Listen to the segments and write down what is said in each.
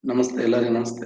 ನಮಸ್ತೆ ಎಲ್ಲರಿಗೂ ನಮಸ್ತೆ.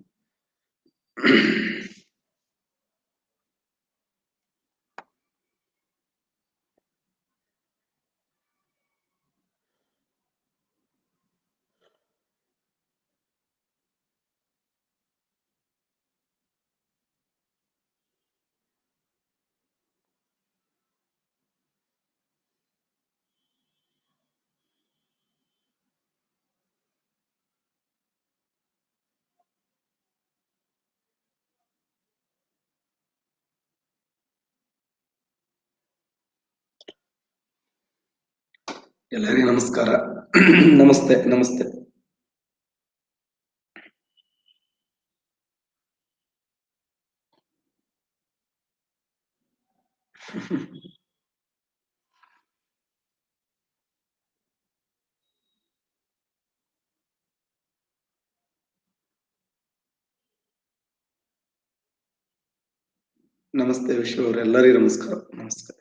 ಎಲ್ಲರಿಗೂ ನಮಸ್ಕಾರ. ನಮಸ್ತೆ ನಮಸ್ತೆ. ನಮಸ್ತೆ ವಿಶ್ವ ಅವ್ರೆ, ಎಲ್ಲರಿಗೂ ನಮಸ್ಕಾರ. ನಮಸ್ಕಾರ.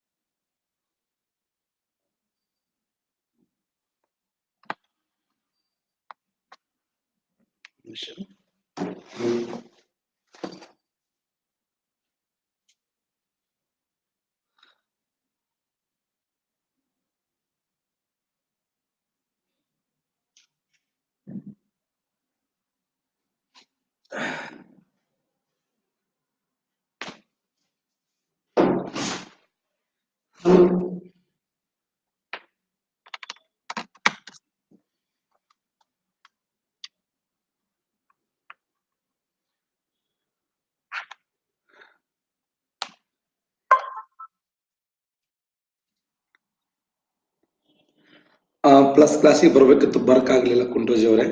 ಪ್ಲಸ್ ಕ್ಲಾಸಿಗೆ ಬರ್ಬೇಕಿತ್ತು, ಬರಕ್ಕಾಗ್ಲಿಲ್ಲ ಕುಂಟೋಜಿ ಅವರೇ.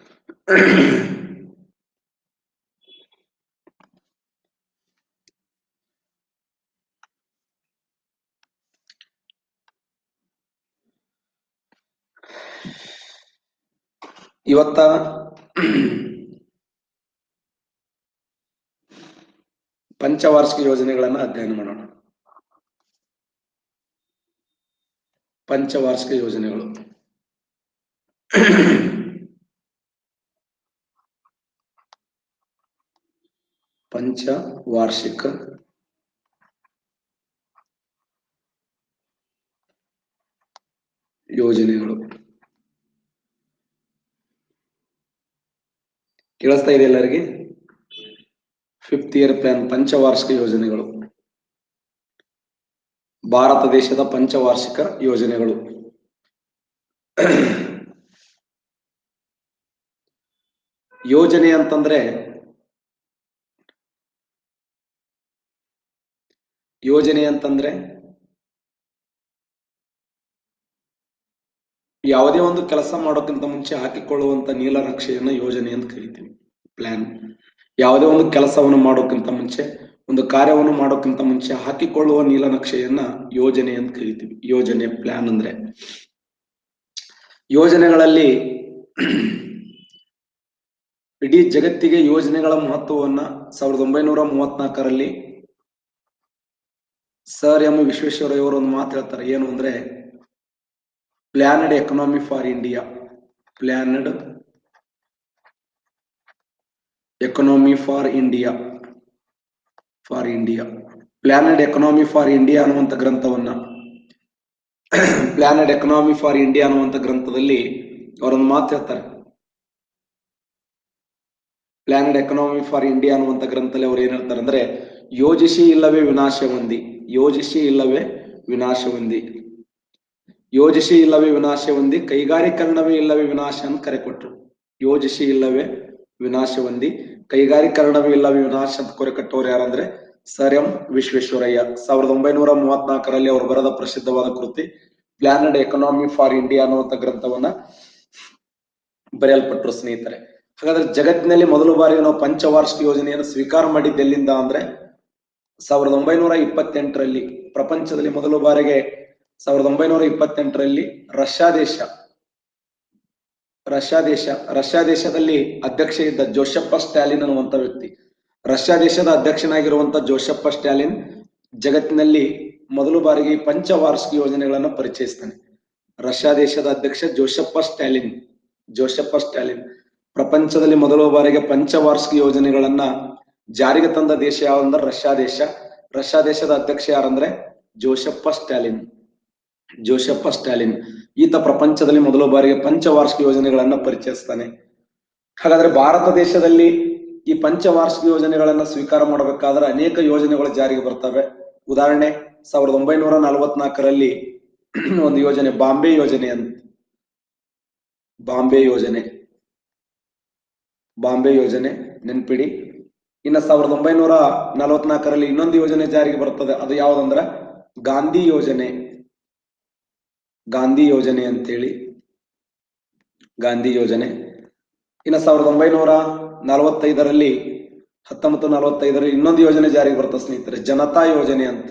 ಇವತ್ತ ಪಂಚವಾರ್ಷಿಕ ಯೋಜನೆಗಳನ್ನ ಅಧ್ಯಯನ ಮಾಡೋಣ. ಪಂಚವಾರ್ಷಿಕ ಯೋಜನೆಗಳು. ಪಂಚವಾರ್ಷಿಕ ಯೋಜನೆಗಳು ಕೇಳಿಸ್ತಾ ಇದೆ ಎಲ್ಲರಿಗೆ? 5th ಇಯರ್ ಪ್ಲಾನ್ ಪಂಚವಾರ್ಷಿಕ ಯೋಜನೆಗಳು, ಭಾರತ ದೇಶದ ಪಂಚವಾರ್ಷಿಕ ಯೋಜನೆಗಳು. ಯೋಜನೆ ಅಂತಂದ್ರೆ ಯಾವುದೇ ಒಂದು ಕೆಲಸ ಮಾಡೋಕ್ಕಿಂತ ಮುಂಚೆ ಹಾಕಿಕೊಳ್ಳುವಂತ ನೀಲನಕ್ಷೆಯನ್ನ ಯೋಜನೆ ಅಂತ ಕರಿತೀವಿ. ಪ್ಲಾನ್. ಯಾವುದೇ ಒಂದು ಕೆಲಸವನ್ನು ಮಾಡೋಕ್ಕಿಂತ ಮುಂಚೆ, ಒಂದು ಕಾರ್ಯವನ್ನು ಮಾಡೋಕ್ಕಿಂತ ಮುಂಚೆ ಹಾಕಿಕೊಳ್ಳುವ ನೀಲನಕ್ಷೆಯನ್ನ ಯೋಜನೆ ಅಂತ ಕರಿತೀವಿ. ಯೋಜನೆ, ಪ್ಲಾನ್ ಅಂದ್ರೆ. ಯೋಜನೆಗಳಲ್ಲಿ ಇಡೀ ಜಗತ್ತಿಗೆ ಯೋಜನೆಗಳ ಮಹತ್ವವನ್ನ 1934ರಲ್ಲಿ ಸರ್ ಎಂ ವಿಶ್ವೇಶ್ವರಯ್ಯ ಅವರು ಒಂದು ಮಾತು ಹೇಳ್ತಾರೆ. ಏನು ಅಂದ್ರೆ, planned economy for India. Planned economy for India. Planned economy for India ಅನ್ನುವಂಥ ಗ್ರಂಥವನ್ನ, ಪ್ಲಾನ್ಡ್ ಎಕನಾಮಿ ಫಾರ್ ಇಂಡಿಯಾ ಅನ್ನುವಂಥ ಗ್ರಂಥದಲ್ಲಿ ಅವರೊಂದು ಮಾತು ಹೇಳ್ತಾರೆ. ಪ್ಲಾನ್ಡ್ ಎಕನಾಮಿ ಫಾರ್ ಇಂಡಿಯಾ ಅನ್ನುವಂಥ ಗ್ರಂಥದಲ್ಲಿ ಅವ್ರು ಏನ್ ಹೇಳ್ತಾರೆ ಅಂದ್ರೆ, ಯೋಜಿಸಿ ಇಲ್ಲವೇ ವಿನಾಶ ಹೊಂದಿ. ಯೋಜಿಸಿ ಇಲ್ಲವೇ ವಿನಾಶ ಹೊಂದಿ. ಯೋಜಿಸಿ ಇಲ್ಲವೇ ವಿನಾಶ ಹೊಂದಿ, ಕೈಗಾರೀಕರಣವೇ ಇಲ್ಲವೇ ವಿನಾಶ ಅಂತ ಕರೆ ಕೊಟ್ರು. ಯೋಜಿಸಿ ಇಲ್ಲವೇ ವಿನಾಶ ಹೊಂದಿ, ಕೈಗಾರೀಕರಣವೇ ಇಲ್ಲವೇ ವಿನಾಶ ಅಂತ ಕರೆ ಕೊಟ್ಟವ್ರು ಯಾರಂದ್ರೆ ಸರ್ ಎಂ ವಿಶ್ವೇಶ್ವರಯ್ಯ. 1934ರಲ್ಲಿ ಅವರು ಬರೆದ ಪ್ರಸಿದ್ಧವಾದ ಕೃತಿ ಪ್ಲಾನ್ಡ್ ಎಕನಾಮಿ ಫಾರ್ ಇಂಡಿಯಾ ಅನ್ನುವಂಥ ಗ್ರಂಥವನ್ನ ಬರೆಯಲ್ಪಟ್ರು ಸ್ನೇಹಿತರೆ. ಹಾಗಾದ್ರೆ ಜಗತ್ತಿನಲ್ಲಿ ಮೊದಲ ಬಾರಿಗೆ ನಾವು ಪಂಚವಾರ್ಷಿಕ ಯೋಜನೆಯನ್ನು ಸ್ವೀಕಾರ ಮಾಡಿದ್ದು ಎಲ್ಲಿಂದ ಅಂದ್ರೆ 1928ರಲ್ಲಿ. ಪ್ರಪಂಚದಲ್ಲಿ ಮೊದಲ ಬಾರಿಗೆ 1928ರಲ್ಲಿ ರಷ್ಯಾ ದೇಶದಲ್ಲಿ ಅಧ್ಯಕ್ಷ ಇದ್ದ ಜೋಸೆಫ್ ಸ್ಟಾಲಿನ್ ಅನ್ನುವಂಥ ವ್ಯಕ್ತಿ, ರಷ್ಯಾ ದೇಶದ ಅಧ್ಯಕ್ಷನಾಗಿರುವಂತ ಜೋಸೆಫ್ ಸ್ಟಾಲಿನ್ ಜಗತ್ತಿನಲ್ಲಿ ಮೊದಲ ಬಾರಿಗೆ ಪಂಚವಾರ್ಷಿಕ ಯೋಜನೆಗಳನ್ನ ಪರಿಚಯಿಸ್ತಾನೆ. ರಷ್ಯಾ ದೇಶದ ಅಧ್ಯಕ್ಷ ಜೋಸೆಫ್ ಸ್ಟಾಲಿನ್. ಪ್ರಪಂಚದಲ್ಲಿ ಮೊದಲ ಬಾರಿಗೆ ಪಂಚವಾರ್ಷಿಕ ಯೋಜನೆಗಳನ್ನ ಜಾರಿಗೆ ತಂದ ದೇಶ ಯಾವಂದ್ರೆ ರಷ್ಯಾ ದೇಶ. ರಷ್ಯಾ ದೇಶದ ಅಧ್ಯಕ್ಷ ಯಾರಂದ್ರೆ ಜೋಸೆಫ್ ಸ್ಟಾಲಿನ್. ಜೋಸೆಫ್ ಸ್ಟಾಲಿನ್ ಈತ ಪ್ರಪಂಚದಲ್ಲಿ ಮೊದಲ ಬಾರಿಗೆ ಪಂಚವಾರ್ಷಿಕ ಯೋಜನೆಗಳನ್ನ ಪರಿಚಯಿಸ್ತಾನೆ. ಹಾಗಾದ್ರೆ ಭಾರತ ದೇಶದಲ್ಲಿ ಈ ಪಂಚವಾರ್ಷಿಕ ಯೋಜನೆಗಳನ್ನ ಸ್ವೀಕಾರ ಮಾಡಬೇಕಾದ್ರೆ ಅನೇಕ ಯೋಜನೆಗಳು ಜಾರಿಗೆ ಬರ್ತವೆ. ಉದಾಹರಣೆ 1944ರಲ್ಲಿ ಒಂದು ಯೋಜನೆ ಬಾಂಬೆ ಯೋಜನೆ ಅಂತ. ಬಾಂಬೆ ಯೋಜನೆ ನೆನ್ಪಿಡಿ. ಇನ್ನ 1944ರಲ್ಲಿ ಇನ್ನೊಂದು ಯೋಜನೆ ಜಾರಿಗೆ ಬರ್ತದೆ. ಅದು ಯಾವ್ದಂದ್ರ ಗಾಂಧಿ ಯೋಜನೆ ಅಂತೇಳಿ, ಗಾಂಧಿ ಯೋಜನೆ. ಇನ್ನ 1945ರಲ್ಲಿ 1945ರಲ್ಲಿ ಇನ್ನೊಂದು ಯೋಜನೆ ಜಾರಿಗೆ ಬರ್ತದೆ ಸ್ನೇಹಿತರೆ, ಜನತಾ ಯೋಜನೆ ಅಂತ.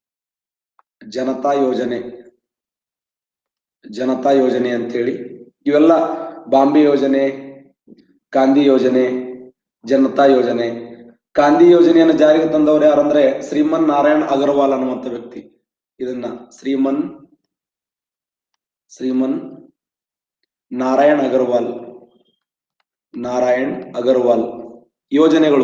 ಜನತಾ ಯೋಜನೆ ಅಂತೇಳಿ. ಇವೆಲ್ಲ ಬಾಂಬೆ ಯೋಜನೆ, ಗಾಂಧಿ ಯೋಜನೆ, ಜನತಾ ಯೋಜನೆ. ಗಾಂಧಿ ಯೋಜನೆಯನ್ನು ಜಾರಿಗೆ ತಂದವರು ಯಾರಂದ್ರೆ ಶ್ರೀಮನ್ ನಾರಾಯಣ್ ಅಗರ್ವಾಲ್ ಅನ್ನುವಂತ ವ್ಯಕ್ತಿ. ಇದನ್ನ ಶ್ರೀಮನ್ ನಾರಾಯಣ್ ಅಗರ್ವಾಲ್ ಯೋಜನೆಗಳು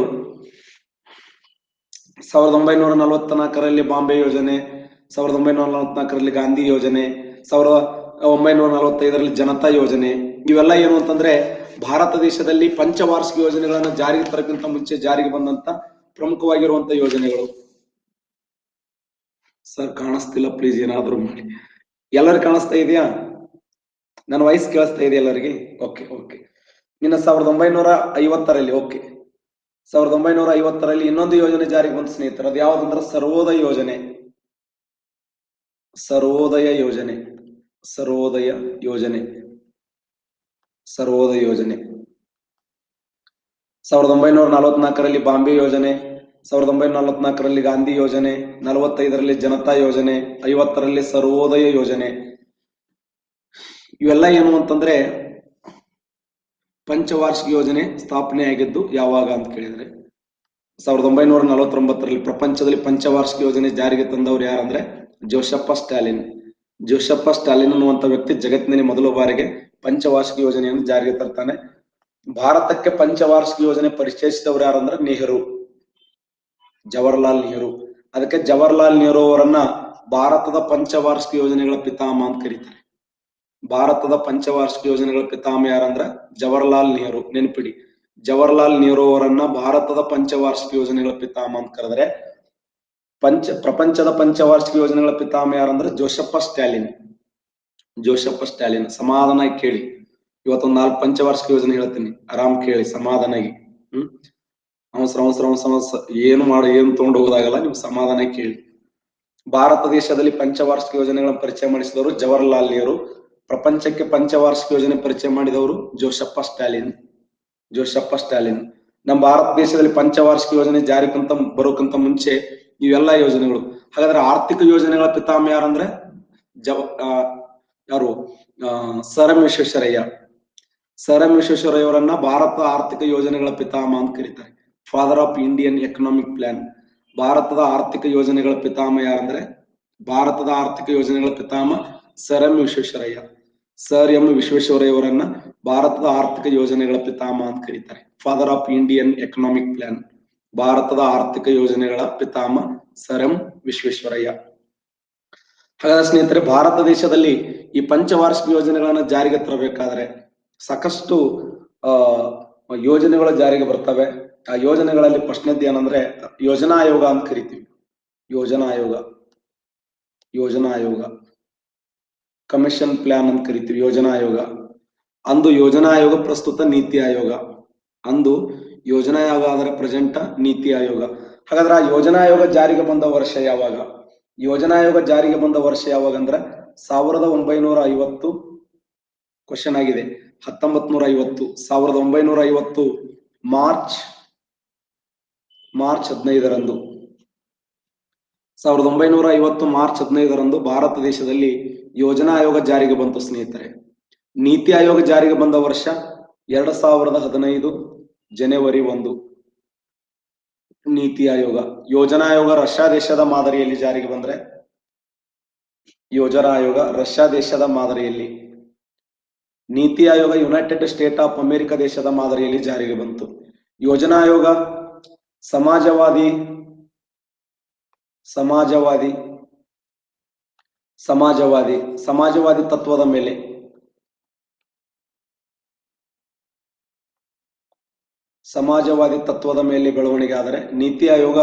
1944ರಲ್ಲಿ ಬಾಂಬೆ ಯೋಜನೆ, 1944ರಲ್ಲಿ ಗಾಂಧಿ ಯೋಜನೆ, 1945ರಲ್ಲಿ ಜನತಾ ಯೋಜನೆ. ಇವೆಲ್ಲ ಏನು ಅಂತಂದ್ರೆ ಭಾರತ ದೇಶದಲ್ಲಿ ಪಂಚವಾರ್ಷಿಕ ಯೋಜನೆಗಳನ್ನ ಜಾರಿಗೆ ತರಕ್ಕಿಂತ ಮುಂಚೆ ಜಾರಿಗೆ ಬಂದಂತ ಪ್ರಮುಖವಾಗಿರುವಂತ ಯೋಜನೆಗಳು. ಸರ್ ಕಾಣಿಸ್ತಿಲ್ಲ, ಪ್ಲೀಸ್ ಏನಾದ್ರು ಮಾಡಿ. ಎಲ್ಲರಿಗೂ ಕಾಣಿಸ್ತಾ ಇದೆಯಾ? ನನ್ನ ವಾಯ್ಸ್ ಕೇಳಿಸ್ತಾ ಇದೆಯಾ ಎಲ್ಲರಿಗೆ? ಓಕೆ. ಇನ್ನು 1950ರಲ್ಲಿ 1950ರಲ್ಲಿ ಇನ್ನೊಂದು ಯೋಜನೆ ಜಾರಿಗೆ ಬಂದ ಸ್ನೇಹಿತರು. ಅದು ಯಾವ್ದಂದ್ರೆ ಸರ್ವೋದಯ ಯೋಜನೆ. 1944ರಲ್ಲಿ ಬಾಂಬೆ ಯೋಜನೆ, 1944ರಲ್ಲಿ ಗಾಂಧಿ ಯೋಜನೆ, 45ರಲ್ಲಿ ಜನತಾ ಯೋಜನೆ, 50ರಲ್ಲಿ ಸರ್ವೋದಯ ಯೋಜನೆ. ಇವೆಲ್ಲ ಏನು ಅಂತಂದ್ರೆ ಪಂಚವಾರ್ಷಿಕ ಯೋಜನೆ ಸ್ಥಾಪನೆ ಆಗಿದ್ದು ಯಾವಾಗ ಅಂತ ಕೇಳಿದ್ರೆ 1949ರಲ್ಲಿ ಪ್ರಪಂಚದಲ್ಲಿ ಪಂಚವಾರ್ಷಿಕ ಯೋಜನೆ ಜಾರಿಗೆ ತಂದವರು ಯಾರಂದ್ರೆ ಜೋಸೆಫ್ ಸ್ಟಾಲಿನ್ ಅನ್ನುವಂತ ವ್ಯಕ್ತಿ ಜಗತ್ತಿನಲ್ಲಿ ಮೊದಲ ಬಾರಿಗೆ ಪಂಚವಾರ್ಷಿಕ ಯೋಜನೆಯನ್ನು ಜಾರಿಗೆ ತರ್ತಾನೆ. ಭಾರತಕ್ಕೆ ಪಂಚವಾರ್ಷಿಕ ಯೋಜನೆ ಪರಿಚಯಿಸಿದವರು ಯಾರಂದ್ರೆ ಜವಾಹರ್ಲಾಲ್ ನೆಹರು. ಅದಕ್ಕೆ ಜವಾಹರ್ಲಾಲ್ ನೆಹರು ಅವರನ್ನ ಭಾರತದ ಪಂಚವಾರ್ಷಿಕ ಯೋಜನೆಗಳ ಪಿತಾಮಹ ಅಂತ ಕರೀತಾರೆ. ಭಾರತದ ಪಂಚವಾರ್ಷಿಕ ಯೋಜನೆಗಳ ಪಿತಾಮಹ ಯಾರಂದ್ರ ಜವಾಹರ್ಲಾಲ್ ನೆಹರು. ನೆನಪಿಡಿ, ಜವಾಹರ್ಲಾಲ್ ನೆಹರು ಅವರನ್ನ ಭಾರತದ ಪಂಚವಾರ್ಷಿಕ ಯೋಜನೆಗಳ ಪಿತಾಮಹ ಅಂತ ಕರೆದ್ರೆ, ಪ್ರಪಂಚದ ಪಂಚವಾರ್ಷಿಕ ಯೋಜನೆಗಳ ಪಿತಾಮಹ ಯಾರಂದ್ರೆ ಜೋಸೆಫ್ ಸ್ಟಾಲಿನ್. ಸಮಾಧಾನ ಕೇಳಿ, ಇವತ್ತೊಂದು 4 ಪಂಚವಾರ್ಷಿಕ ಯೋಜನೆ ಹೇಳ್ತೀನಿ, ಆರಾಮ್ ಕೇಳಿ ಸಮಾಧಾನಾಗಿ. ಅವಸರ ಏನು ತಗೊಂಡು ಹೋಗೋದಾಗಲ್ಲ, ನೀವು ಸಮಾಧಾನ ಕೇಳಿ. ಭಾರತ ದೇಶದಲ್ಲಿ ಪಂಚವಾರ್ಷಿಕ ಯೋಜನೆಗಳನ್ನು ಪರಿಚಯ ಮಾಡಿಸಿದವರು ಜವಾಹರ್ಲಾಲ್ ನೆಹರು. ಪ್ರಪಂಚಕ್ಕೆ ಪಂಚವಾರ್ಷಿಕ ಯೋಜನೆ ಪರಿಚಯ ಮಾಡಿದವರು ಜೋಸೆಫ್ ಸ್ಟಾಲಿನ್. ನಮ್ಮ ಭಾರತ ದೇಶದಲ್ಲಿ ಪಂಚವಾರ್ಷಿಕ ಯೋಜನೆ ಜಾರಿಕಂತ ಬರೋಕಂತ ಮುಂಚೆ ಇವೆಲ್ಲ ಯೋಜನೆಗಳು. ಹಾಗಾದ್ರೆ ಆರ್ಥಿಕ ಯೋಜನೆಗಳ ಪಿತಾಮಹ ಯಾರಂದ್ರೆ ಸರ್ ಎಂ ವಿಶ್ವೇಶ್ವರಯ್ಯ ಅವರನ್ನ ಭಾರತ ಆರ್ಥಿಕ ಯೋಜನೆಗಳ ಪಿತಾಮಹ ಅಂತ ಕರೀತಾರೆ. Father of Indian economic plan. ಭಾರತದ ಆರ್ಥಿಕ ಯೋಜನೆಗಳ ಪಿತಾಮಹ ಯಾರಂದ್ರೆ ಸರ್ ಎಂ ವಿಶ್ವೇಶ್ವರಯ್ಯ ಅವರನ್ನ ಭಾರತದ ಆರ್ಥಿಕ ಯೋಜನೆಗಳ ಪಿತಾಮಹ ಅಂತ ಕರೀತಾರೆ. Father of Indian economic plan. ಭಾರತದ ಆರ್ಥಿಕ ಯೋಜನೆಗಳ ಪಿತಾಮಹ ಸರ್ ಎಂ ವಿಶ್ವೇಶ್ವರಯ್ಯ. ಹಾಗಾದ್ರೆ ಸ್ನೇಹಿತರೆ, ಭಾರತ ದೇಶದಲ್ಲಿ ಈ ಪಂಚವಾರ್ಷಿಕ ಯೋಜನೆಗಳನ್ನ ಜಾರಿಗೆ ತರಬೇಕಾದ್ರೆ ಸಾಕಷ್ಟು ಯೋಜನೆಗಳು ಜಾರಿಗೆ ಬರ್ತವೆ. ಆ ಯೋಜನೆಗಳಲ್ಲಿ ಪ್ರಶ್ನೆದ್ದು ಏನಂದ್ರೆ ಯೋಜನಾ ಆಯೋಗ ಅಂತ ಕರಿತೀವಿ. ಯೋಜನಾ ಆಯೋಗ ಕಮಿಷನ್ ಪ್ಲಾನ್ ಅಂತ ಕರಿತೀವಿ. ಯೋಜನಾ ಆಯೋಗ ಅಂದು ಯೋಜನಾ ಆಯೋಗ, ಪ್ರಸ್ತುತ ನೀತಿ ಆಯೋಗ. ಅಂದು ಯೋಜನಾ ಆಯೋಗ ಆದರೆ ಪ್ರೆಸೆಂಟ್ ನೀತಿ ಆಯೋಗ. ಹಾಗಾದ್ರೆ ಆ ಯೋಜನಾ ಆಯೋಗ ಜಾರಿಗೆ ಬಂದ ವರ್ಷ ಯಾವಾಗ? ಯೋಜನಾ ಆಯೋಗ ಜಾರಿಗೆ ಬಂದ ವರ್ಷ ಯಾವಾಗ ಅಂದ್ರೆ 1950. ಕ್ವಶನ್ ಆಗಿದೆ. 1950 1950 ಮಾರ್ಚ್ 15ರಂದು 1950 ಮಾರ್ಚ್ 15ರಂದು ಭಾರತ ದೇಶದಲ್ಲಿ ಯೋಜನಾ ಆಯೋಗ ಜಾರಿಗೆ ಬಂತು ಸ್ನೇಹಿತರೆ. ನೀತಿ ಆಯೋಗ ಜಾರಿಗೆ ಬಂದ ವರ್ಷ 2015 ಜನವರಿ 1. ನೀತಿ ಆಯೋಗ. ಯೋಜನಾ ಆಯೋಗ ರಷ್ಯಾ ದೇಶದ ಮಾದರಿಯಲ್ಲಿ ಜಾರಿಗೆ ಬಂದ್ರೆ, ಯೋಜನಾ ಆಯೋಗ ರಷ್ಯಾ ದೇಶದ ಮಾದರಿಯಲ್ಲಿ NITI Aayog United state of America ದೇಶದ ಮಾದರಿಯಲ್ಲಿ ಜಾರಿಗೆ ಬಂತು. ಯೋಜನಾ ಆಯೋಗ ಸಮಾಜವಾದಿ ಸಮಾಜವಾದಿ ಸಮಾಜವಾದಿ ಸಮಾಜವಾದಿ ತತ್ವದ ಮೇಲೆ ಸಮಾಜವಾದಿ ತತ್ವದ ಮೇಲೆ ಬೆಳವಣಿಗೆ ಆದರೆ ನೀತಿ ಆಯೋಗ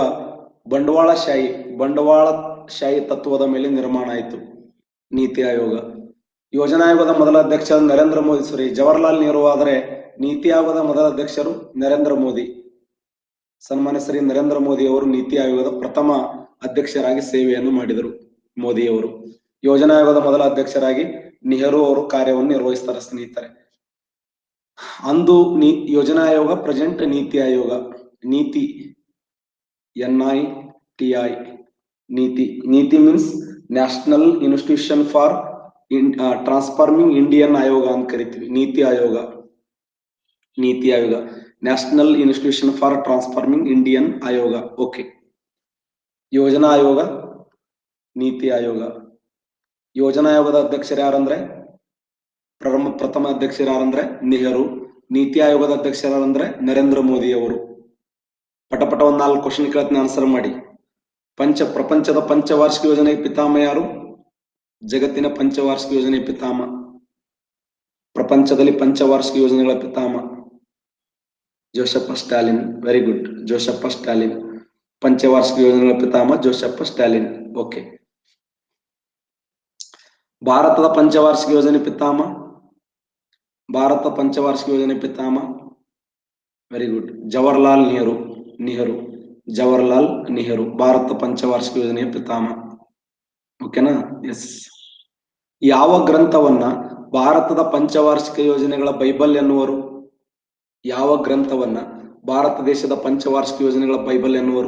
ಬಂಡವಾಳಶಾಹಿ ತತ್ವದ ಮೇಲೆ ನಿರ್ಮಾಣ ಆಯಿತು. ನೀತಿ ಆಯೋಗ ಯೋಜನಾ ಆಯೋಗದ ಮೊದಲ ಅಧ್ಯಕ್ಷ ನರೇಂದ್ರ ಮೋದಿ, ಜವಾಹರ್ಲಾಲ್ ನೆಹರು ಆದರೆ ನೀತಿ ಆಯೋಗದ ಮೊದಲ ಅಧ್ಯಕ್ಷರು ನರೇಂದ್ರ ಮೋದಿ. ಸನ್ಮಾನ್ಯ ಶ್ರೀ ನರೇಂದ್ರ ಮೋದಿ ಅವರು ನೀತಿ ಆಯೋಗದ ಪ್ರಥಮ ಅಧ್ಯಕ್ಷರಾಗಿ ಸೇವೆಯನ್ನು ಮಾಡಿದರು. ಮೋದಿಯವರು ಯೋಜನಾ ಆಯೋಗದ ಮೊದಲ ಅಧ್ಯಕ್ಷರಾಗಿ ನೆಹರು ಅವರು ಕಾರ್ಯವನ್ನು ನಿರ್ವಹಿಸ್ತಾರೆ ಸ್ನೇಹಿತರೆ. ಅಂದು ಯೋಜನಾ ಆಯೋಗ, present NITI Aayog. NITI NITI NITI means national institution for transforming Indian Aayog ಅಂತ ಕರಿತೀವಿ. NITI Aayog national institution for transforming Indian Aayog. Okay. ಯೋಜನಾ ಆಯೋಗ, ನೀತಿ ಆಯೋಗ. ಯೋಜನಾ ಆಯೋಗದ ಅಧ್ಯಕ್ಷರು ಯಾರಂದ್ರೆ ಪ್ರಥಮ ಅಧ್ಯಕ್ಷರು ಯಾರಂದ್ರೆ ನೆಹರು. ನೀತಿ ಆಯೋಗದ ಅಧ್ಯಕ್ಷರು ಯಾರಂದ್ರೆ ನರೇಂದ್ರ ಮೋದಿ ಅವರು. ಪಟಪಟ ಒಂದ್ 4 ಕ್ವಶನ್ ಕೇಳ್ತೀನಿ, ಆನ್ಸರ್ ಮಾಡಿ. ಪ್ರಪಂಚದ ಪಂಚವಾರ್ಷಿಕ ಯೋಜನೆ ಪಿತಾಮಹ ಯಾರು? ಜಗತ್ತಿನ ಪಂಚವಾರ್ಷಿಕ ಯೋಜನೆ ಪಿತಾಮಹ. ಪ್ರಪಂಚದಲ್ಲಿ ಪಂಚವಾರ್ಷಿಕ ಯೋಜನೆಗಳ ಪಿತಾಮಹ Joseph Stalin. Very good, Joseph Stalin. ಪಂಚವಾರ್ಷಿಕ ಯೋಜನೆಗಳ ಪಿತಾಮಹ ಜೋಸೆಫ್ ಸ್ಟಾಲಿನ್. ಓಕೆ. ಭಾರತದ ಪಂಚವಾರ್ಷಿಕ ಯೋಜನೆ ಪಿತಾಮಹ, ಭಾರತ ಪಂಚವಾರ್ಷಿಕ ಯೋಜನೆ ಪಿತಾಮಹ. Very good, Jawaharlal Nehru. ಜವಾಹರ್ಲಾಲ್ ನೆಹರು ಭಾರತ ಪಂಚವಾರ್ಷಿಕ ಯೋಜನೆಯ ಪಿತಾಮಹ. ಓಕೆನಾ? ಎಸ್. ಯಾವ ಗ್ರಂಥವನ್ನ ಭಾರತದ ಪಂಚವಾರ್ಷಿಕ ಯೋಜನೆಗಳ ಬೈಬಲ್ ಎನ್ನುವರು? ಯಾವ ಗ್ರಂಥವನ್ನ ಭಾರತ ದೇಶದ ಪಂಚವಾರ್ಷಿಕ ಯೋಜನೆಗಳ ಬೈಬಲ್ ಎನ್ನುವರು?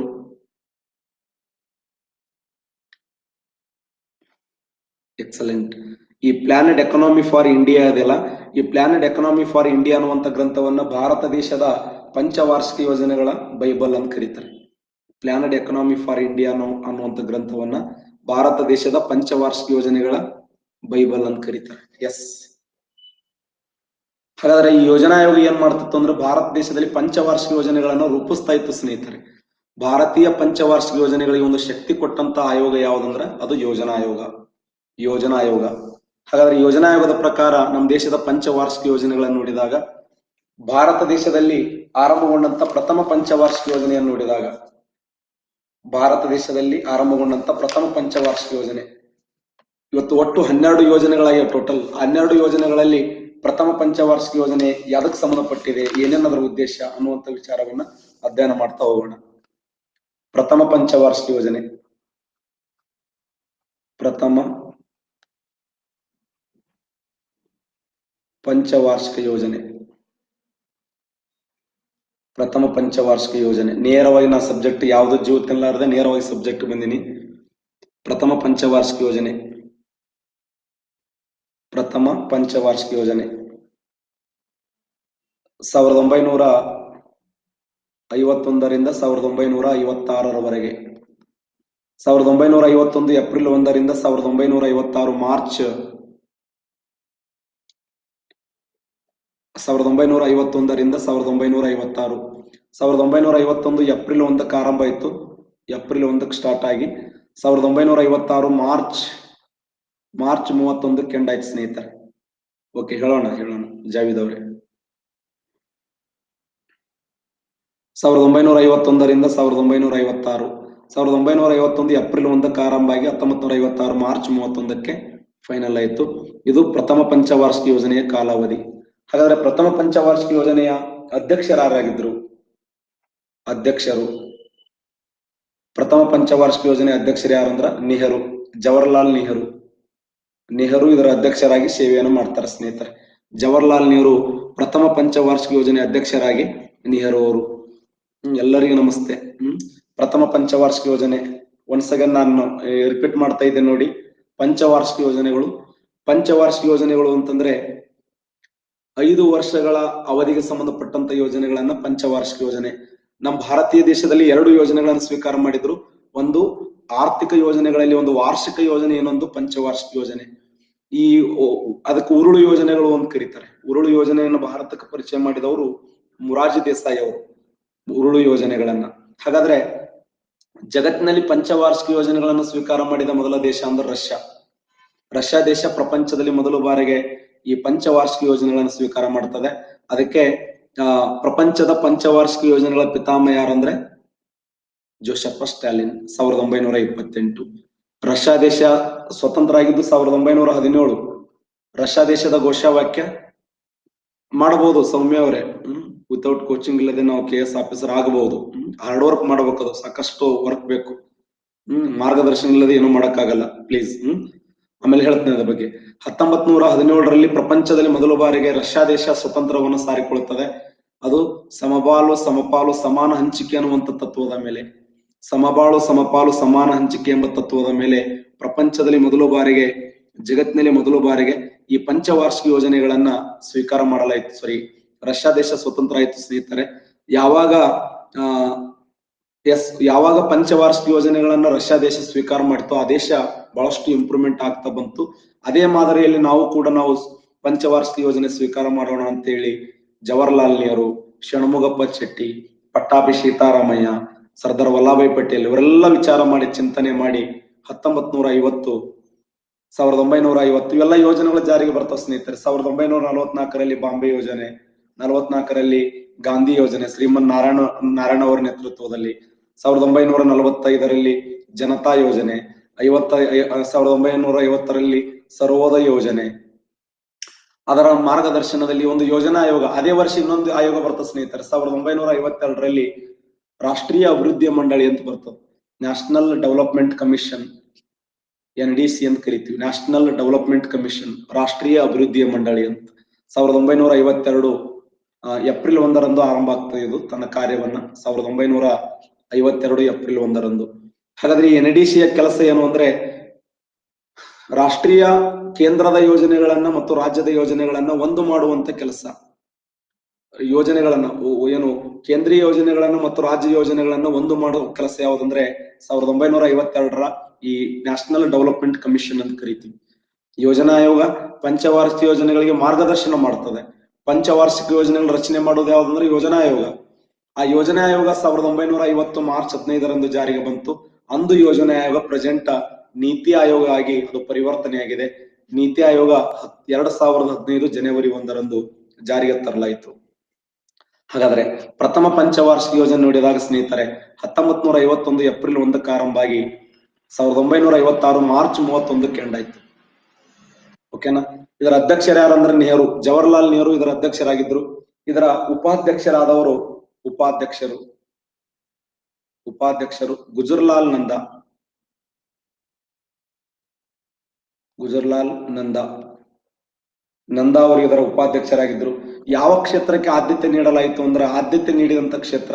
ಎಕ್ಸಲೆಂಟ್. ಈ ಪ್ಲಾನೆಡ್ ಎಕನಾಮಿ ಫಾರ್ ಇಂಡಿಯಾ ಇದೆಯಲ್ಲ, ಈ ಪ್ಲಾನೆಡ್ ಎಕನಾಮಿ ಫಾರ್ ಇಂಡಿಯಾ ಅನ್ನುವಂತ ಗ್ರಂಥವನ್ನ ಭಾರತ ದೇಶದ ಪಂಚವಾರ್ಷಿಕ ಯೋಜನೆಗಳ ಬೈಬಲ್ ಅಂತ ಕರೀತಾರೆ. ಪ್ಲಾನೆಡ್ ಎಕನಾಮಿ ಫಾರ್ ಇಂಡಿಯಾ ಅನ್ನುವಂತ ಗ್ರಂಥವನ್ನ ಭಾರತ ದೇಶದ ಪಂಚವಾರ್ಷಿಕ ಯೋಜನೆಗಳ ಬೈಬಲ್ ಅಂತ ಕರೀತಾರೆ. ಎಸ್. ಹಾಗಾದ್ರೆ ಈ ಯೋಜನಾ ಆಯೋಗ ಏನ್ ಮಾಡ್ತಿತ್ತು ಅಂದ್ರೆ ಭಾರತ ದೇಶದಲ್ಲಿ ಪಂಚವಾರ್ಷಿಕ ಯೋಜನೆಗಳನ್ನು ರೂಪಿಸ್ತಾ ಇತ್ತು ಸ್ನೇಹಿತರೆ. ಭಾರತೀಯ ಪಂಚವಾರ್ಷಿಕ ಯೋಜನೆಗಳಿಗೆ ಒಂದು ಶಕ್ತಿ ಕೊಟ್ಟಂತ ಆಯೋಗ ಯಾವುದಂದ್ರೆ ಅದು ಯೋಜನಾ ಆಯೋಗ. ಯೋಜನಾ ಆಯೋಗ. ಹಾಗಾದ್ರೆ ಯೋಜನಾ ಆಯೋಗದ ಪ್ರಕಾರ ನಮ್ಮ ದೇಶದ ಪಂಚವಾರ್ಷಿಕ ಯೋಜನೆಗಳನ್ನು ನೋಡಿದಾಗ, ಭಾರತ ದೇಶದಲ್ಲಿ ಆರಂಭಗೊಂಡಂತ ಪ್ರಥಮ ಪಂಚವಾರ್ಷಿಕ ಯೋಜನೆಯನ್ನು ನೋಡಿದಾಗ, ಭಾರತ ದೇಶದಲ್ಲಿ ಆರಂಭಗೊಂಡಂತ ಪ್ರಥಮ ಪಂಚವಾರ್ಷಿಕ ಯೋಜನೆ, ಇವತ್ತು ಒಟ್ಟು 12 ಯೋಜನೆಗಳಾಗಿವೆ. ಟೋಟಲ್ 12 ಯೋಜನೆಗಳಲ್ಲಿ ಪ್ರಥಮ ಪಂಚವಾರ್ಷಿಕ ಯೋಜನೆ ಯಾವ್ದಕ್ಕೆ ಸಂಬಂಧಪಟ್ಟಿದೆ, ಏನೇನದರ ಉದ್ದೇಶ ಅನ್ನುವಂತ ವಿಚಾರವನ್ನ ಅಧ್ಯಯನ ಮಾಡ್ತಾ ಹೋಗೋಣ. ಪ್ರಥಮ ಪಂಚವಾರ್ಷಿಕ ಯೋಜನೆ. ಪ್ರಥಮ ಪಂಚವಾರ್ಷಿಕ ಯೋಜನೆ. ಪ್ರಥಮ ಪಂಚವಾರ್ಷಿಕ ಯೋಜನೆ. ನೇರವಾಗಿ ನಾ ಸಬ್ಜೆಕ್ಟ್ ಯಾವ್ದು ಜೀವ ತಿನ್ನಲಾರದೆ ನೇರವಾಗಿ ಸಬ್ಜೆಕ್ಟ್ ಬಂದಿನಿ. ಪ್ರಥಮ ಪಂಚವಾರ್ಷಿಕ ಯೋಜನೆ. ಪ್ರಥಮ ಪಂಚವಾರ್ಷಿಕ ಯೋಜನೆ 1951ರಿಂದ 1956ರವರೆಗೆ. 1951 ಏಪ್ರಿಲ್ 1ರಿಂದ 1956 ಮಾರ್ಚ್ 1951ರಿಂದ 1956. 1951 ಏಪ್ರಿಲ್ 1ಕ್ಕೆ ಆರಂಭ ಆಯಿತು. ಏಪ್ರಿಲ್ 1ಕ್ಕೆ ಸ್ಟಾರ್ಟ್ ಆಗಿ 1956 ಮಾರ್ಚ್ 31ಕ್ಕೆ ಎಂಡ್ ಆಯ್ತು ಸ್ನೇಹಿತರೆ. ಓಕೆ, ಹೇಳೋಣ ಜಾವಿದ್ ಅವರೇ. 1951ರಿಂದ 1956. 1951 ಏಪ್ರಿಲ್ 1ಕ್ಕೆ ಆರಂಭ ಆಗಿ 1956 ಮಾರ್ಚ್ 31ಕ್ಕೆ ಫೈನಲ್ ಆಯಿತು. ಇದು ಪ್ರಥಮ ಪಂಚವಾರ್ಷಿಕ ಯೋಜನೆಯ ಕಾಲಾವಧಿ. ಹಾಗಾದ್ರೆ ಪ್ರಥಮ ಪಂಚವಾರ್ಷಿಕ ಯೋಜನೆಯ ಅಧ್ಯಕ್ಷರಾಗಿದ್ರು? ಅಧ್ಯಕ್ಷರು ಪ್ರಥಮ ಪಂಚವಾರ್ಷಿಕ ಯೋಜನೆ ಅಧ್ಯಕ್ಷರು ಯಾರಂದ್ರ ನೆಹರು, ಜವಾಹರ್ಲಾಲ್ ನೆಹರು ಇದರ ಅಧ್ಯಕ್ಷರಾಗಿ ಸೇವೆಯನ್ನು ಮಾಡ್ತಾರೆ ಸ್ನೇಹಿತರೆ. ಜವಾಹರ್ಲಾಲ್ ನೆಹರು ಪ್ರಥಮ ಪಂಚವಾರ್ಷಿಕ ಯೋಜನೆ ಅಧ್ಯಕ್ಷರಾಗಿ ನೆಹರು ಅವರು. ಎಲ್ಲರಿಗೂ ನಮಸ್ತೆ. ಪ್ರಥಮ ಪಂಚವಾರ್ಷಿಕ ಯೋಜನೆ ಒನ್ಸ್ ಅಗೇನ್ ನಾನು ರಿಪೀಟ್ ಮಾಡ್ತಾ ಇದ್ದೇನೆ ನೋಡಿ. ಪಂಚವಾರ್ಷಿಕ ಯೋಜನೆಗಳು ಅಂತಂದ್ರೆ 5 ವರ್ಷಗಳ ಅವಧಿಗೆ ಸಂಬಂಧಪಟ್ಟಂತ ಯೋಜನೆಗಳನ್ನ ಪಂಚವಾರ್ಷಿಕ ಯೋಜನೆ. ನಮ್ಮ ಭಾರತೀಯ ದೇಶದಲ್ಲಿ 2 ಯೋಜನೆಗಳನ್ನು ಸ್ವೀಕಾರ ಮಾಡಿದ್ರು. ಒಂದು ಆರ್ಥಿಕ ಯೋಜನೆಗಳಲ್ಲಿ ಒಂದು ವಾರ್ಷಿಕ ಯೋಜನೆ, ಇನ್ನೊಂದು ಪಂಚವಾರ್ಷಿಕ ಯೋಜನೆ. ಈ ಅದಕ್ಕೆ ಉರುಳು ಯೋಜನೆಗಳು ಅಂತ ಕರೀತಾರೆ. ಉರುಳು ಯೋಜನೆಯನ್ನು ಭಾರತಕ್ಕೆ ಪರಿಚಯ ಮಾಡಿದವರು ಮೊರಾರ್ಜಿ ದೇಸಾಯಿ ಅವರು, ಉರುಳು ಯೋಜನೆಗಳನ್ನ. ಹಾಗಾದ್ರೆ ಜಗತ್ತಿನಲ್ಲಿ ಪಂಚವಾರ್ಷಿಕ ಯೋಜನೆಗಳನ್ನು ಸ್ವೀಕಾರ ಮಾಡಿದ ಮೊದಲ ದೇಶ ಅಂದ್ರೆ ರಷ್ಯಾ. ರಷ್ಯಾ ದೇಶ ಪ್ರಪಂಚದಲ್ಲಿ ಮೊದಲ ಬಾರಿಗೆ ಈ ಪಂಚವಾರ್ಷಿಕ ಯೋಜನೆಗಳನ್ನು ಸ್ವೀಕಾರ ಮಾಡ್ತದೆ. ಅದಕ್ಕೆ ಪ್ರಪಂಚದ ಪಂಚವಾರ್ಷಿಕ ಯೋಜನೆಗಳ ಪಿತಾಮಹ ಯಾರಂದ್ರೆ ಜೋಸೆಫ್ ಸ್ಟಾಲಿನ್, 1928. ರಷ್ಯಾ ದೇಶ ಸ್ವತಂತ್ರ ಆಗಿದ್ದು 1917. ರಷ್ಯಾ ದೇಶದ ಘೋಷವಾಕ್ಯ ಮಾಡಬಹುದು ಸೌಮ್ಯ ಅವರೇ, ವಿತೌಟ್ ಕೋಚಿಂಗ್ ಇಲ್ಲದೆ ನಾವು KS ಆಫೀಸರ್ ಆಗಬಹುದು. ಹಾರ್ಡ್ ವರ್ಕ್ ಮಾಡಬೇಕು, ಅದು ಸಾಕಷ್ಟು ವರ್ಕ್ ಬೇಕು. ಮಾರ್ಗದರ್ಶನ ಇಲ್ಲದೆ ಏನು ಮಾಡಕ್ಕಾಗಲ್ಲ, ಪ್ಲೀಸ್. ಆಮೇಲೆ ಹೇಳ್ತೇನೆ ಅದ್ರ ಬಗ್ಗೆ. 1917ರಲ್ಲಿ ಪ್ರಪಂಚದಲ್ಲಿ ಮೊದಲ ಬಾರಿಗೆ ರಷ್ಯಾ ದೇಶ ಸ್ವತಂತ್ರವನ್ನು ಸಾರಿಕೊಳ್ಳುತ್ತದೆ. ಅದು ಸಮಬಾಳು ಸಮಪಾಲು ಸಮಾನ ಹಂಚಿಕೆ ಅನ್ನುವಂಥ ತತ್ವದ ಮೇಲೆ, ಸಮಬಾಳು ಸಮಪಾಲು ಸಮಾನ ಹಂಚಿಕೆ ಎಂಬ ತತ್ವದ ಮೇಲೆ ಪ್ರಪಂಚದಲ್ಲಿ ಮೊದಲ ಬಾರಿಗೆ, ಜಗತ್ತಿನಲ್ಲಿ ಮೊದಲ ಬಾರಿಗೆ ಈ ಪಂಚವಾರ್ಷಿಕ ಯೋಜನೆಗಳನ್ನ ಸ್ವೀಕಾರ ಮಾಡಲಾಯಿತು. ರಷ್ಯಾ ದೇಶ ಸ್ವತಂತ್ರ ಆಯಿತು ಸ್ನೇಹಿತರೆ. ಯಾವಾಗ ಪಂಚವಾರ್ಷಿಕ ಯೋಜನೆಗಳನ್ನ ರಷ್ಯಾ ದೇಶ ಸ್ವೀಕಾರ ಮಾಡಿತು, ಆ ದೇಶ ಬಹಳಷ್ಟು ಇಂಪ್ರೂವ್ಮೆಂಟ್ ಆಗ್ತಾ ಬಂತು. ಅದೇ ಮಾದರಿಯಲ್ಲಿ ನಾವು ಪಂಚವಾರ್ಷಿಕ ಯೋಜನೆ ಸ್ವೀಕಾರ ಮಾಡೋಣ ಅಂತ ಹೇಳಿ ಜವಾಹರ್ಲಾಲ್ ನೆಹರು, ಷಣ್ಮುಗಪ್ಪ ಚೆಟ್ಟಿ, ಪಟ್ಟಾಭಿ ಸೀತಾರಾಮಯ್ಯ, ಸರ್ದಾರ್ ವಲ್ಲಭಾಯ್ ಪಟೇಲ್ ಇವರೆಲ್ಲ ವಿಚಾರ ಮಾಡಿ, ಚಿಂತನೆ ಮಾಡಿ 1950 ಇವೆಲ್ಲ ಯೋಜನೆಗಳ ಜಾರಿಗೆ ಬರ್ತಾವ ಸ್ನೇಹಿತರೆ. 1944ರಲ್ಲಿ ಬಾಂಬೆ ಯೋಜನೆ, 44ರಲ್ಲಿ ಗಾಂಧಿ ಯೋಜನೆ ಶ್ರೀಮನ್ ನಾರಾಯಣ ಅವರ ನೇತೃತ್ವದಲ್ಲಿ, 1945ರಲ್ಲಿ ಜನತಾ ಯೋಜನೆ, 1950ರಲ್ಲಿ ಸರ್ವೋದಯ ಯೋಜನೆ. ಅದರ ಮಾರ್ಗದರ್ಶನದಲ್ಲಿ ಒಂದು ಯೋಜನಾ ಆಯೋಗ, ಅದೇ ವರ್ಷ ಇನ್ನೊಂದು ಆಯೋಗ ಬರ್ತದೆ ಸ್ನೇಹಿತರೆ. 1952ರಲ್ಲಿ ರಾಷ್ಟ್ರೀಯ ಅಭಿವೃದ್ಧಿ ಮಂಡಳಿ ಅಂತ ಬರ್ತದೆ, ನ್ಯಾಷನಲ್ ಡೆವಲಪ್ಮೆಂಟ್ ಕಮಿಷನ್, NDC ಅಂತ ಕರಿತೀವಿ, ನ್ಯಾಷನಲ್ ಡೆವಲಪ್ಮೆಂಟ್ ಕಮಿಷನ್, ರಾಷ್ಟ್ರೀಯ ಅಭಿವೃದ್ಧಿ ಮಂಡಳಿ ಅಂತ. 1952 ಏಪ್ರಿಲ್ 1ರಂದು ಆರಂಭ ಆಗ್ತದೆ ಇದು ತನ್ನ ಕಾರ್ಯವನ್ನ, 1952 ಏಪ್ರಿಲ್ 1ರಂದು. ಹಾಗಾದ್ರೆ ಈ NDCಯ ಕೆಲಸ ಏನು ಅಂದ್ರೆ, ರಾಷ್ಟ್ರೀಯ ಕೇಂದ್ರದ ಯೋಜನೆಗಳನ್ನ ಮತ್ತು ರಾಜ್ಯದ ಯೋಜನೆಗಳನ್ನ ಒಂದು ಮಾಡುವಂತ ಕೆಲಸ. ಯೋಜನೆಗಳನ್ನ ಏನು ಕೇಂದ್ರೀಯ ಯೋಜನೆಗಳನ್ನ ಮತ್ತು ರಾಜ್ಯ ಯೋಜನೆಗಳನ್ನ ಒಂದು ಮಾಡುವ ಕೆಲಸ ಯಾವುದಂದ್ರೆ 1952ರ ಈ ನ್ಯಾಷನಲ್ ಡೆವಲಪ್ಮೆಂಟ್ ಕಮಿಷನ್ ಅಂತ ಕರಿತೀವಿ. ಯೋಜನಾ ಆಯೋಗ ಪಂಚವಾರ್ಷಿಕ ಯೋಜನೆಗಳಿಗೆ ಮಾರ್ಗದರ್ಶನ ಮಾಡ್ತದೆ. ಪಂಚವಾರ್ಷಿಕ ಯೋಜನೆಗಳ ರಚನೆ ಮಾಡೋದು ಯಾವ್ದಂದ್ರೆ ಯೋಜನಾ ಆಯೋಗ. ಆ ಯೋಜನಾ ಆಯೋಗ 1950 ಮಾರ್ಚ್ 15ರಂದು ಜಾರಿಗೆ ಬಂತು. ಅಂದು ಯೋಜನಾ ಆಯೋಗ ಪ್ರೆಸೆಂಟ್ ನೀತಿ ಆಯೋಗ ಆಗಿ ಅದು ಪರಿವರ್ತನೆಯಾಗಿದೆ. ನೀತಿ ಆಯೋಗ 2015 ಜನವರಿ 1ರಂದು ಜಾರಿಗೆ ತರಲಾಯಿತು. ಹಾಗಾದ್ರೆ ಪ್ರಥಮ ಪಂಚವಾರ್ಷಿಕ ಯೋಜನೆ ನೋಡಿದಾಗ ಸ್ನೇಹಿತರೆ 1951 ಏಪ್ರಿಲ್ 1ಕ್ಕೆ ಆರಂಭ ಆಗಿ 1956 ಮಾರ್ಚ್ 31ಕ್ಕೆ ಎಂಡ್ ಆಯ್ತು. ಓಕೆನಾ. ಇದರ ಅಧ್ಯಕ್ಷರು ಯಾರಂದ್ರೆ ನೆಹರು, ಜವಾಹರ್ಲಾಲ್ ನೆಹರು ಇದರ ಅಧ್ಯಕ್ಷರಾಗಿದ್ರು. ಇದರ ಉಪಾಧ್ಯಕ್ಷರಾದವರು ಉಪಾಧ್ಯಕ್ಷರು ಗುಜರ್ಲಾಲ್ ನಂದಾ ಅವರು ಇದರ ಉಪಾಧ್ಯಕ್ಷರಾಗಿದ್ರು. ಯಾವ ಕ್ಷೇತ್ರಕ್ಕೆ ಆದ್ಯತೆ ನೀಡಲಾಯಿತು ಅಂದ್ರೆ, ಆದ್ಯತೆ ನೀಡಿದಂತ ಕ್ಷೇತ್ರ,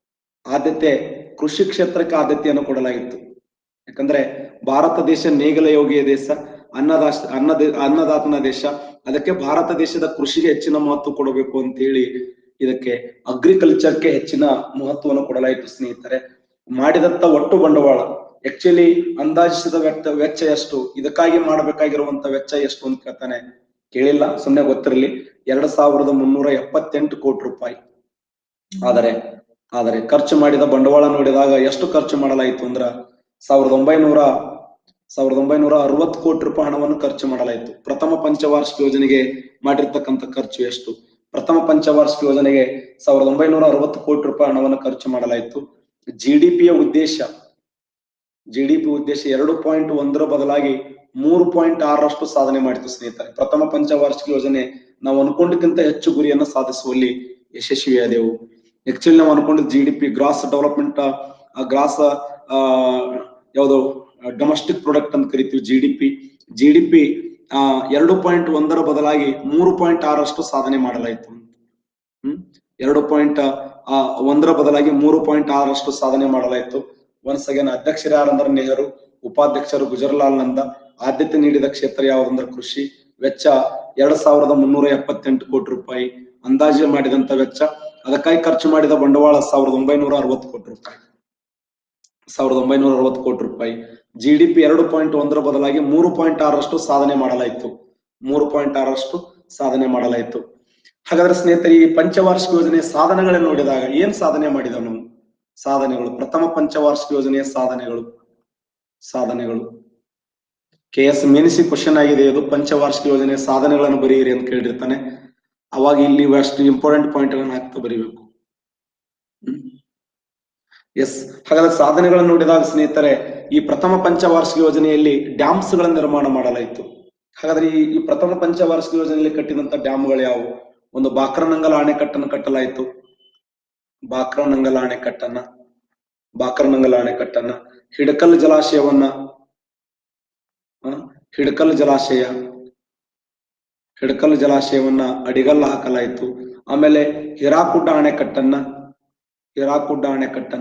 ಕೃಷಿ ಕ್ಷೇತ್ರಕ್ಕೆ ಆದ್ಯತೆಯನ್ನು ಕೊಡಲಾಗಿತ್ತು. ಯಾಕಂದ್ರೆ ಭಾರತ ದೇಶ ನೇಗಿಲ ಯೋಗಿಯ ದೇಶ, ಅನ್ನದಾತನ ದೇಶ. ಅದಕ್ಕೆ ಭಾರತ ದೇಶದ ಕೃಷಿಗೆ ಹೆಚ್ಚಿನ ಮಹತ್ವ ಕೊಡಬೇಕು ಅಂತ ಹೇಳಿ ಇದಕ್ಕೆ ಅಗ್ರಿಕಲ್ಚರ್ಗೆ ಹೆಚ್ಚಿನ ಮಹತ್ವವನ್ನು ಕೊಡಲಾಯಿತು ಸ್ನೇಹಿತರೆ. ಮಾಡಿದಂತ ಒಟ್ಟು ಬಂಡವಾಳ, ಆಕ್ಚುಲಿ ಅಂದಾಜಿಸಿದ ವೆಚ್ಚ ಎಷ್ಟು, ಇದಕ್ಕಾಗಿ ಮಾಡಬೇಕಾಗಿರುವಂತ ವೆಚ್ಚ ಎಷ್ಟು ಅಂತ ಕೇಳ್ತಾನೆ, ಕೇಳಿಲ್ಲ, ಸುಮ್ಮನೆ ಗೊತ್ತಿರಲಿ, 2378 ಕೋಟಿ ರೂಪಾಯಿ. ಆದರೆ ಖರ್ಚು ಮಾಡಿದ ಬಂಡವಾಳ ನೋಡಿದಾಗ ಎಷ್ಟು ಖರ್ಚು ಮಾಡಲಾಯಿತು ಅಂದ್ರ 1960 ಕೋಟಿ ರೂಪಾಯಿ ಹಣವನ್ನು ಖರ್ಚು ಮಾಡಲಾಯಿತು. ಪ್ರಥಮ ಪಂಚವಾರ್ಷಿಕ ಯೋಜನೆಗೆ ಮಾಡಿರ್ತಕ್ಕಂಥ ಖರ್ಚು ಎಷ್ಟು? ಪ್ರಥಮ ಪಂಚವಾರ್ಷಿಕ ಯೋಜನೆಗೆ 1960 ಕೋಟಿ ರೂಪಾಯಿ ಹಣವನ್ನು ಖರ್ಚು ಮಾಡಲಾಯಿತು. ಜಿಡಿಪಿಯ ಉದ್ದೇಶ 2.1 ಬದಲಾಗಿ 3.6ರಷ್ಟು ಸಾಧನೆ ಮಾಡಿತು ಸ್ನೇಹಿತರೆ. ಪ್ರಥಮ ಪಂಚವಾರ್ಷಿಕ ಯೋಜನೆ ನಾವು ಅನ್ಕೊಂಡಿದ್ದಂತ ಹೆಚ್ಚು ಗುರಿಯನ್ನು ಸಾಧಿಸುವಲ್ಲಿ ಯಶಸ್ವಿಯಾದೆವು. ಆಕ್ಚುಲಿ ನಾವು ಅನ್ಕೊಂಡಿದ್ದ GDP ಗ್ರಾಸ್ ಡೆವಲಪ್ಮೆಂಟ್, ಗ್ರಾಸ್ ಯಾವುದು ಡೊಮೆಸ್ಟಿಕ್ ಪ್ರಾಡಕ್ಟ್ ಅಂತ ಕರಿತೀವಿ, GDP 2.1 ಬದಲಾಗಿ 3.6ರಷ್ಟು ಸಾಧನೆ ಮಾಡಲಾಯಿತು. 2.1 ಬದಲಾಗಿ 3.6ರಷ್ಟು ಸಾಧನೆ ಮಾಡಲಾಯಿತು. ಒನ್ಸ್ ಅಗೇನ್ ಅಧ್ಯಕ್ಷರು ಯಾರಂದ್ರೆ ನೆಹರು, ಉಪಾಧ್ಯಕ್ಷರು ಗುಜರ್ಲಾಲ್ ನಂದಾ. ಆದ್ಯತೆ ನೀಡಿದ ಕ್ಷೇತ್ರ ಯಾವುದಂದ್ರೆ ಕೃಷಿ. ವೆಚ್ಚ 2378 ಕೋಟಿ ರೂಪಾಯಿ. ಅಂದಾಜು ಮಾಡಿದಂತ ವೆಚ್ಚ, ಅದಕ್ಕಾಗಿ ಖರ್ಚು ಮಾಡಿದ ಬಂಡವಾಳ 1960 ಕೋಟಿ ರೂಪಾಯಿ. GDP 2.1 ಬದಲಾಗಿ 3.6 ಸಾಧನೆ ಮಾಡಲಾಯಿತು. 3.6 ಸಾಧನೆ ಮಾಡಲಾಯಿತು. ಹಾಗಾದ್ರೆ ಸ್ನೇಹಿತರೆ, ಈ ಪಂಚವಾರ್ಷಿಕ ಯೋಜನೆಯ ಸಾಧನೆಗಳನ್ನು ನೋಡಿದಾಗ ಏನ್ ಸಾಧನೆ ಮಾಡಿದನು? ಸಾಧನೆಗಳು, ಪ್ರಥಮ ಪಂಚವಾರ್ಷಿಕ ಯೋಜನೆಯ ಸಾಧನೆಗಳು KS ಮೇನಿಸಿ ಕ್ವಶನ್ ಆಗಿದೆ ಇದು. ಪಂಚವಾರ್ಷಿಕ ಯೋಜನೆಯ ಸಾಧನೆಗಳನ್ನು ಬರೆಯಿರಿ ಅಂತ ಕೇಳಿರ್ತಾನೆ. ಅವಾಗ ಇಲ್ಲಿ ಅಷ್ಟು ಇಂಪಾರ್ಟೆಂಟ್ ಪಾಯಿಂಟ್ ಗಳನ್ನು ಹಾಕ್ತಾ ಬರೀಬೇಕು. ಎಸ್, ಹಾಗಾದ್ರೆ ಸಾಧನೆಗಳನ್ನು ನೋಡಿದಾಗ ಸ್ನೇಹಿತರೆ, ಈ ಪ್ರಥಮ ಪಂಚವಾರ್ಷಿಕ ಯೋಜನೆಯಲ್ಲಿ ಡ್ಯಾಮ್ಸ್ ಗಳ ನಿರ್ಮಾಣ ಮಾಡಲಾಯಿತು. ಹಾಗಾದ್ರೆ ಈ ಪ್ರಥಮ ಪಂಚವಾರ್ಷಿಕ ಯೋಜನೆಯಲ್ಲಿ ಕಟ್ಟಿದಂತ ಡ್ಯಾಮ್ಗಳು ಯಾವುವು? ಒಂದು ಬಾಕ್ರನಂಗಲ ಅಣೆಕಟ್ಟನ್ನು ಕಟ್ಟಲಾಯಿತು. ಬಾಕ್ರನಂಗಲ ಅಣೆಕಟ್ಟನ್ನ, ಹಿಡಕಲ್ ಜಲಾಶಯವನ್ನ ಅಡಿಗಲ್ಲ ಹಾಕಲಾಯಿತು. ಆಮೇಲೆ ಹಿರಾಕುಡ್ಡ ಅಣೆಕಟ್ಟನ್ನ